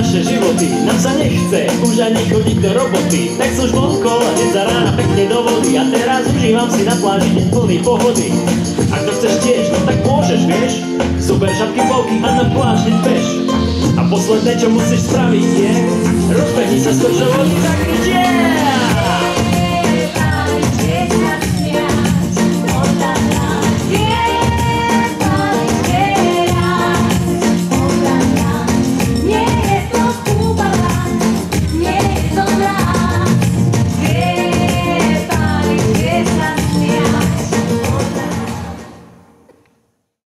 naše životy. Nám sa nechce už ani chodiť do roboty, tak som už vonko hneď za rána pekne do vody. A teraz užívam si na pláži deň plný pohody. Ak to chceš tiež, no tak môžeš, vieš. Zober šapky, plavky a na pláž hneď bež. A posledné, čo musíš spraviť je, rozbehni sa z toho vody, zakrič